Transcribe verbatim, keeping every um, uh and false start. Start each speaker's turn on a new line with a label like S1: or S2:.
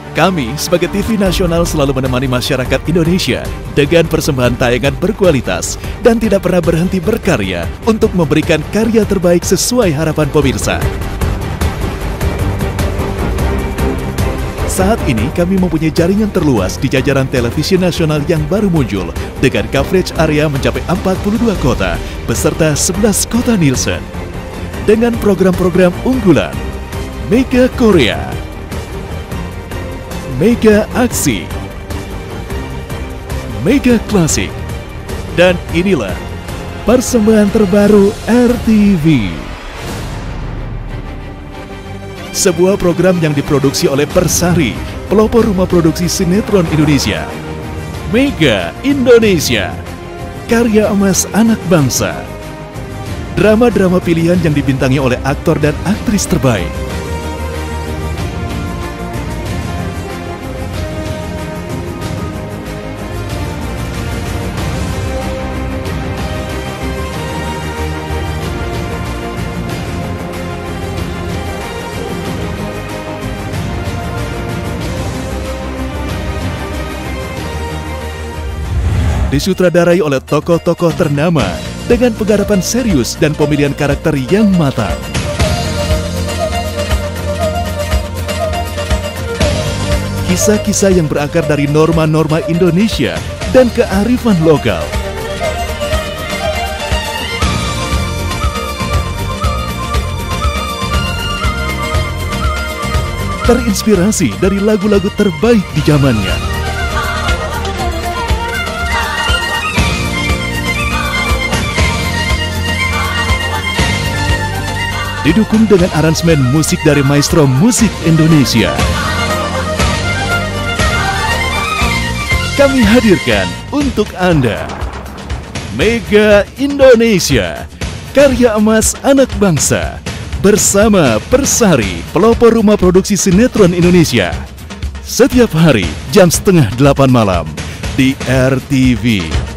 S1: Kami sebagai T V nasional selalu menemani masyarakat Indonesia dengan persembahan tayangan berkualitas dan tidak pernah berhenti berkarya untuk memberikan karya terbaik sesuai harapan pemirsa. Saat ini kami mempunyai jaringan terluas di jajaran televisi nasional yang baru muncul dengan coverage area mencapai empat puluh dua kota beserta sebelas kota Nielsen. Dengan program-program unggulan Mega Korea, Mega Aksi, Mega Klasik, dan inilah persembahan terbaru R T V. Sebuah program yang diproduksi oleh Persari, pelopor rumah produksi sinetron Indonesia. Mega Indonesia, karya emas anak bangsa. Drama-drama pilihan yang dibintangi oleh aktor dan aktris terbaik. Disutradarai oleh tokoh-tokoh ternama dengan penggarapan serius dan pemilihan karakter yang matang. Kisah-kisah yang berakar dari norma-norma Indonesia dan kearifan lokal. Terinspirasi dari lagu-lagu terbaik di zamannya. Didukung dengan aransemen musik dari maestro musik Indonesia. Kami hadirkan untuk Anda Mega Indonesia, karya emas anak bangsa, bersama Persari, pelopor rumah produksi sinetron Indonesia. Setiap hari jam setengah delapan malam di R T V.